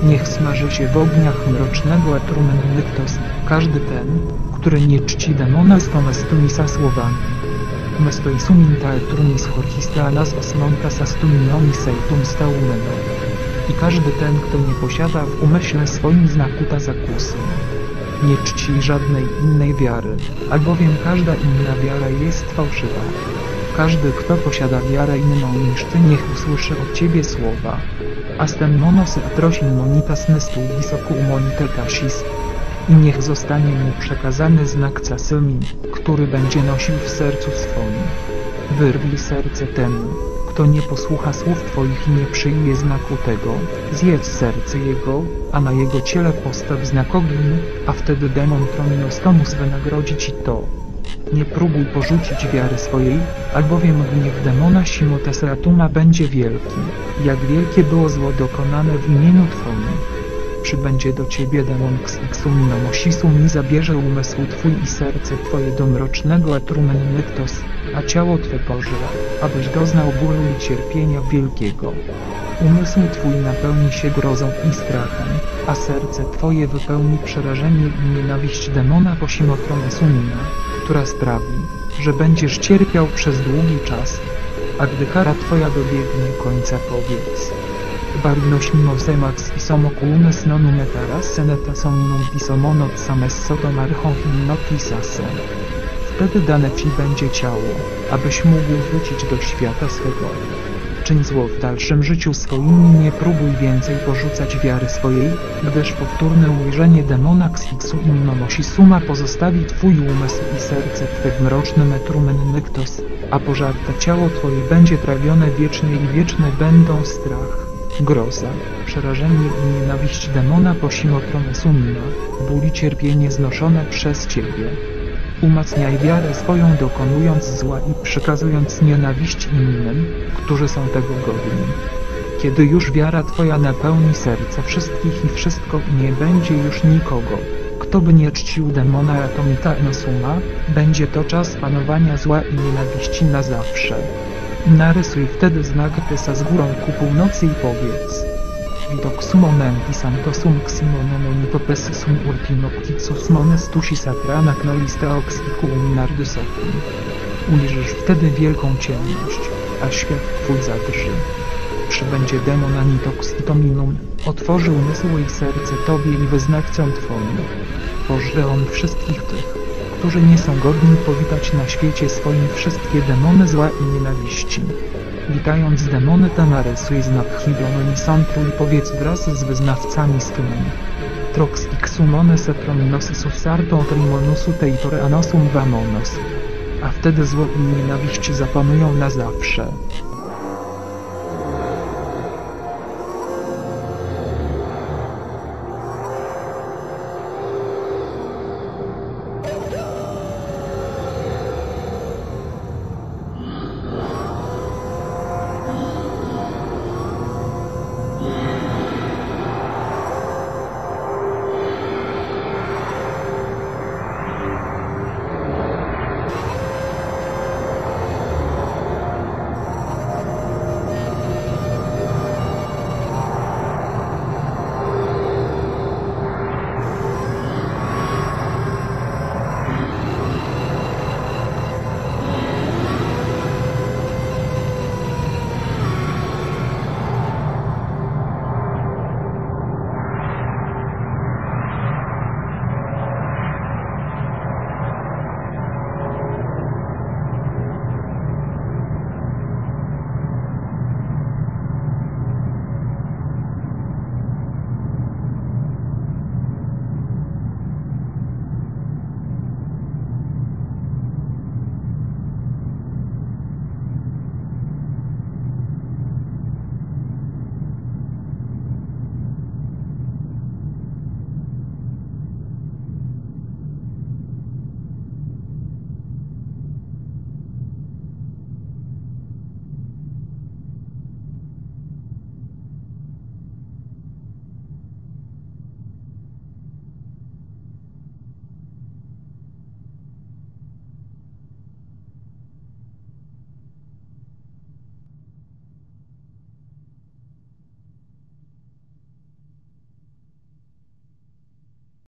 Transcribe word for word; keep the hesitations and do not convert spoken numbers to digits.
niech smaży się w ogniach mrocznego etrumen nyktos, każdy ten, który nie czci demona stomestumisa słowami. Mestoi suminta etrumis horchista alas osmonta sastuminomi seitum staumeno. I każdy ten, kto nie posiada w umyśle swoim znaku ta zakusy. Nie czci żadnej innej wiary, albowiem każda inna wiara jest fałszywa. Każdy, kto posiada wiarę inną niż ty, niech usłyszy od ciebie słowa. Astem monos atrosin monitas nestu wisoku monitetasis. I niech zostanie mu przekazany znak casylmin, który będzie nosił w sercu swoim. Wyrwij serce temu, kto nie posłucha słów twoich i nie przyjmie znaku tego, zjedz serce jego, a na jego ciele postaw znak ogni, a wtedy demon Trominostomus wynagrodzi ci to. Nie próbuj porzucić wiary swojej, albowiem gniew demona Simotesratuma będzie wielki, jak wielkie było zło dokonane w imieniu twoim. Przybędzie do ciebie demon Xixuminomosisum i zabierze umysł twój i serce twoje do mrocznego etrumen nyktos, a ciało twe pożre, abyś doznał bólu i cierpienia wielkiego. Umysł twój napełni się grozą i strachem, a serce twoje wypełni przerażenie i nienawiść demona Posimotromesumina, która sprawi, że będziesz cierpiał przez długi czas. A gdy kara twoja dobiegnie końca, powiedz: Barnos mimosemax isomokulunes nonum etaras seneta sominum pisomonot sames sodom archon himnotisase. Wtedy dane ci będzie ciało, abyś mógł wrócić do świata swego. Czyń zło w dalszym życiu swoim i nie próbuj więcej porzucać wiary swojej, gdyż powtórne ujrzenie demona Xixuminomosisuma pozostawi twój umysł i serce twe w mrocznym etrumen nyktos, a pożarte ciało twoje będzie trawione wiecznie i wieczne będą strach, groza, przerażenie i nienawiść demona Posimotromesumina, ból i cierpienie znoszone przez ciebie. Umacniaj wiarę swoją, dokonując zła i przekazując nienawiść innym, którzy są tego godni. Kiedy już wiara twoja napełni serca wszystkich i wszystko i nie będzie już nikogo, kto by nie czcił demona Atomita Enosuma, będzie to czas panowania zła i nienawiści na zawsze. Narysuj wtedy znak Tesa z górą ku północy i powiedz: Vitoxum omenti santosum ximonomonitopes sum urtinopticus monestusis atrana knolista oxicum nardysopum. Ujrzysz wtedy wielką ciemność, a świat twój zadrży. Przybędzie demon Anitoxitominum, otworzy umysł i serce tobie i wyznawcom twoim. Pożre on wszystkich tych, którzy nie są godni powitać na świecie swoim wszystkie demony zła i nienawiści. Witając demony te, narysuj znak Hibrononisantru i powiedz wraz z wyznawcami swymi: Trox ixumones etrominosis arto trimonusu teitore anosum vamonos. A wtedy zło i nienawiść zapanują na zawsze.